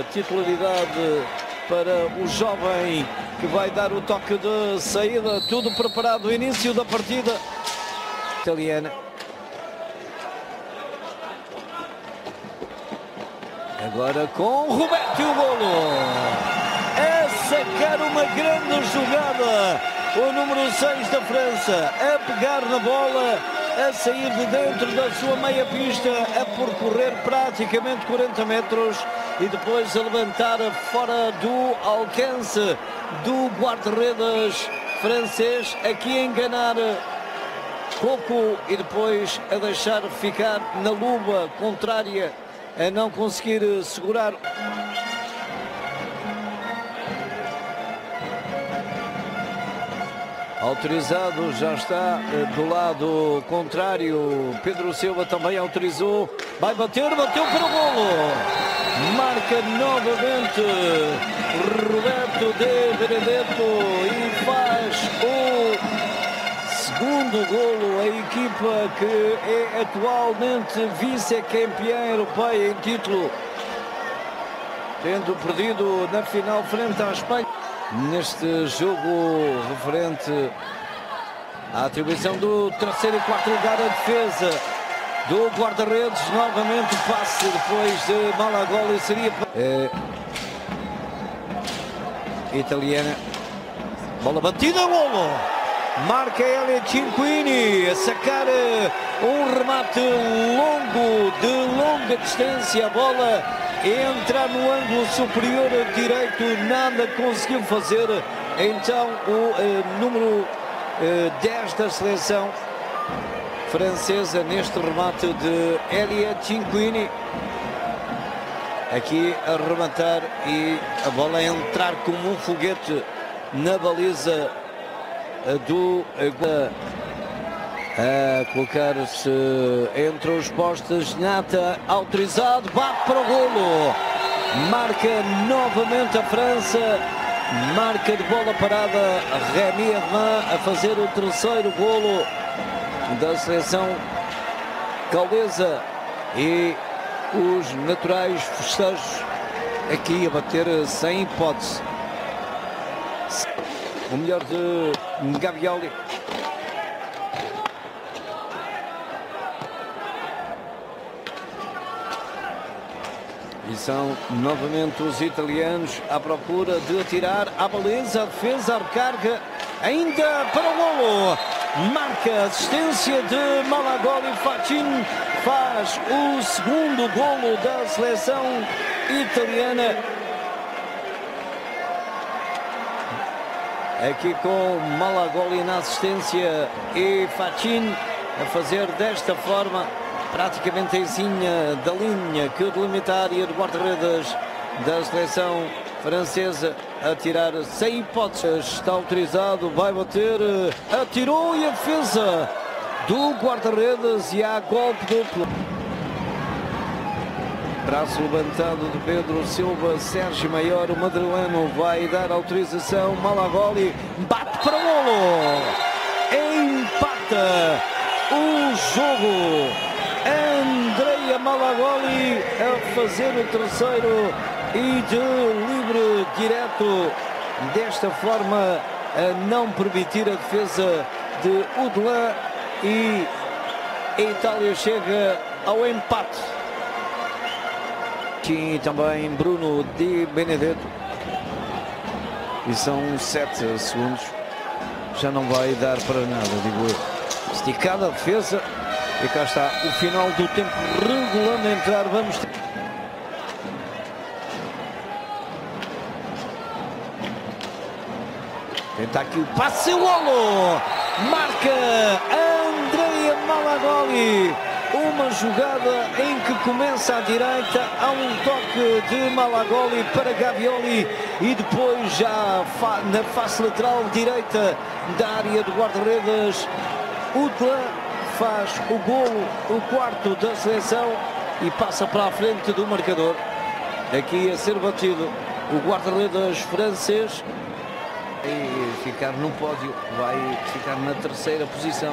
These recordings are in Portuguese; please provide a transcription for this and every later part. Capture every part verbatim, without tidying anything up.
titularidade para o jovem que vai dar o toque de saída. Tudo preparado, início da partida italiana. Agora com Roberto e o golo. A sacar uma grande jogada. O número seis da França a pegar na bola, a sair de dentro da sua meia pista, a percorrer praticamente quarenta metros e depois a levantar fora do alcance do guarda-redes francês. Aqui a enganar Coco e depois a deixar ficar na luva contrária, a não conseguir segurar. Autorizado, já está do lado contrário. Pedro Silva também autorizou. Vai bater, bateu para o golo. Marca novamente Roberto de Benedetto e faz o segundo golo. A equipa que é atualmente vice-campeã europeia em título, tendo perdido na final frente à Espanha. Neste jogo referente à atribuição do terceiro e quarto lugar, a defesa do guarda-redes, novamente o passe depois de Malagoli seria é, italiana. Bola batida, golo. Marca Elia Cinquini a sacar um remate longo, de longa distância. A bola entrar no ângulo superior direito, nada conseguiu fazer. Então o eh, número eh, dez da seleção francesa neste remate de Elia Cinquini, aqui a rematar e a bola a entrar como um foguete na baliza do eh, a colocar-se entre os postes. Nata autorizado, bate para o golo. Marca novamente a França, marca de bola parada Rémi Herman a fazer o terceiro golo da seleção gaulesa e os naturais festejos aqui a bater sem hipótese. O melhor de Gavioli. E são novamente os italianos à procura de atirar à baliza. A defesa, a recarga, ainda para o golo. Marca assistência de Malagoli. Fachin faz o segundo golo da seleção italiana. Aqui com Malagoli na assistência e Fachin a fazer desta forma, praticamente em cima da linha que delimita a área de guarda-redes da seleção francesa, a tirar sem hipóteses. Está autorizado, vai bater, atirou e a defesa do guarda-redes e há golpe duplo. Braço levantado de Pedro Silva. Sérgio Maior, o madrileno, vai dar autorização. Malagoli bate para o golo, empata o jogo. Andrea Malagoli a fazer o terceiro e de livre direto, desta forma a não permitir a defesa de Udelan, e a Itália chega ao empate. Aqui também Bruno de Benedetto e são sete segundos, já não vai dar para nada, digo eu. Esticada a defesa. E cá está o final do tempo regulamentar. Vamos ter... Tenta aqui o passe e o golo. Marca Andrea Malagoli. Uma jogada em que começa à direita, há um toque de Malagoli para Gavioli e depois já na face lateral direita da área de guarda-redes, Udelan faz o golo, o quarto da seleção, e passa para a frente do marcador. Aqui a ser batido o guarda-redes francês e ficar no pódio, vai ficar na terceira posição.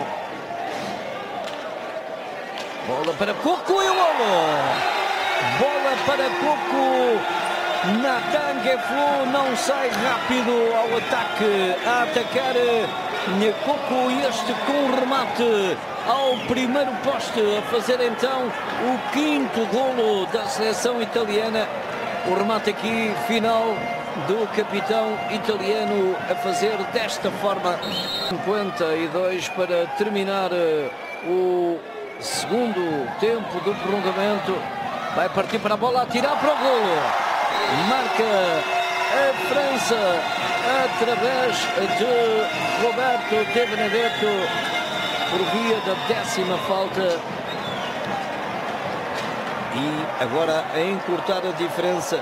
Bola para Coco e o golo! Bola para Coco Nathan Geflu não sai rápido ao ataque, a atacar Nkoku, este com o remate ao primeiro poste, a fazer então o quinto golo da seleção italiana. O remate aqui final do capitão italiano a fazer desta forma. cinquenta e dois para terminar o segundo tempo do prolongamento. Vai partir para a bola, atirar para o golo. Marca a França através de Roberto De Benedetto por via da décima falta. E agora a encurtar a diferença.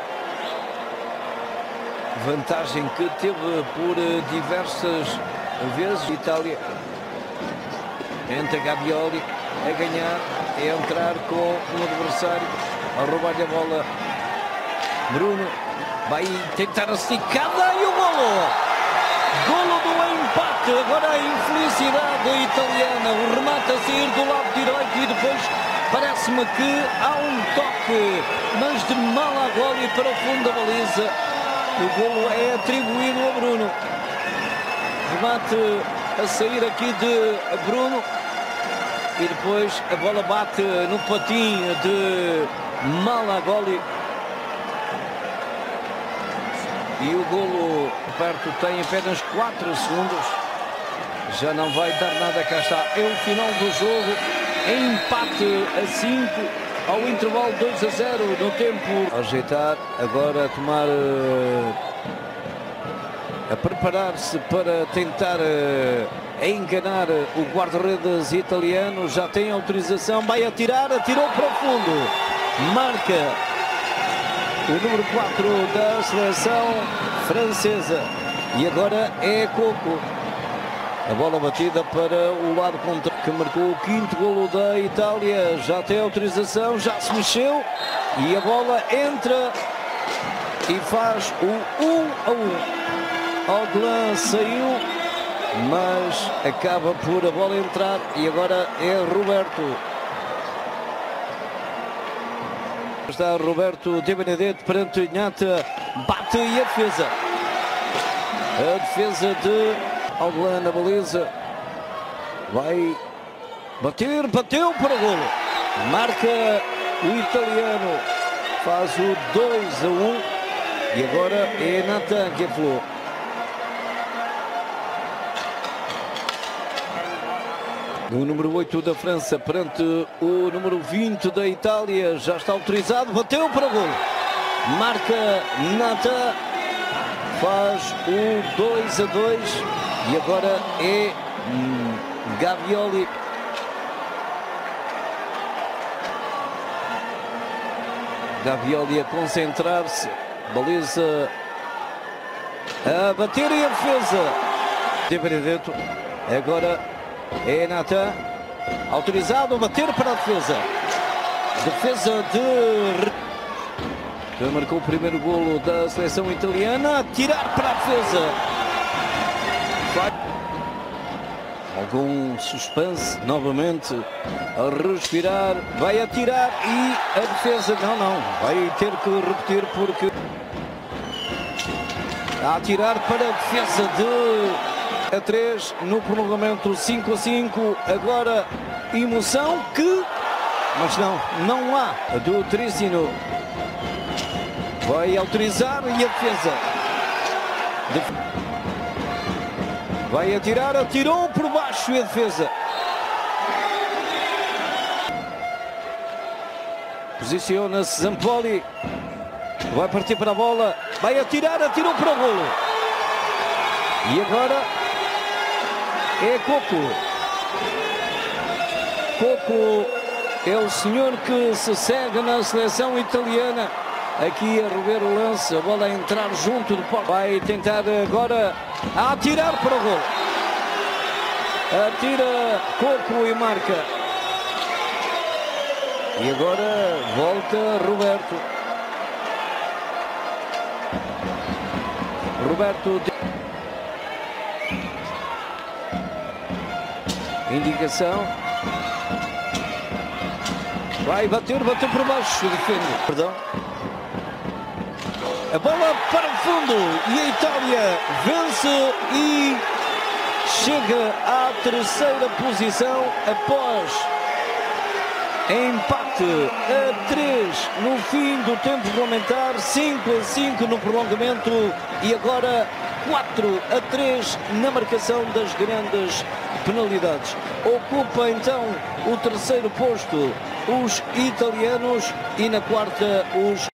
Vantagem que teve por diversas vezes. Itália entra Gavioli a ganhar, a entrar com um adversário, a roubar-lhe a bola. Bruno vai tentar a esticada e o golo! Golo do empate, agora a infelicidade italiana, o remate a sair do lado direito e depois parece-me que há um toque, mas de Malagoli para o fundo da baliza. O golo é atribuído a Bruno. Remate a sair aqui de Bruno e depois a bola bate no patinho de Malagoli. E o golo perto tem apenas quatro segundos. Já não vai dar nada, cá está. É o final do jogo. Empate a cinco ao intervalo dois a zero no tempo. A ajeitar, agora a tomar... A preparar-se para tentar a enganar o guarda-redes italiano. Já tem autorização, vai atirar, atirou para o fundo. Marca o número quatro da seleção francesa. E agora é Coco. A bola batida para o lado contrário, que marcou o quinto golo da Itália. Já tem autorização, já se mexeu. E a bola entra e faz o um a um. Audlan saiu, mas acaba por a bola entrar. E agora é Roberto. Está Roberto De Benedetto perante Ignata, bate e a defesa. A defesa de Audlan na baliza. Vai bater, bateu para o golo. Marca o italiano, faz o dois a um. E agora é Nathan Geflu. O número oito da França perante o número vinte da Itália. Já está autorizado, bateu para o golo. Marca Nathan, faz o dois a dois. E agora é hum, Gavioli. Gavioli a concentrar-se. Baliza a bater e a defesa. De Benedetto. Agora é Nathan, autorizado a bater para a defesa. Defesa de... que marcou o primeiro golo da seleção italiana. A tirar para a defesa. Vai. Algum suspense novamente. A respirar. Vai atirar e a defesa... Não, não. Vai ter que repetir porque... A atirar para a defesa de... A três no prolongamento, cinco a cinco. Agora emoção que, mas não, não há. Do Tricino vai autorizar e a defesa vai atirar, atirou por baixo e a defesa posiciona-se. Zampoli vai partir para a bola, vai atirar, atirou para o golo. E agora é Coco. Coco é o senhor que se segue na seleção italiana. Aqui a rever o lance, a bola a entrar junto do poste. Vai tentar agora a atirar para o gol. Atira Coco e marca. E agora volta Roberto. Roberto de... Indicação. Vai bater, bateu por baixo, defende. Perdão. A bola para o fundo e a Itália vence e chega à terceira posição após empate a três no fim do tempo regulamentar, cinco a cinco no prolongamento e agora quatro a três na marcação das grandes penalidades. Ocupa então o terceiro posto os italianos e na quarta os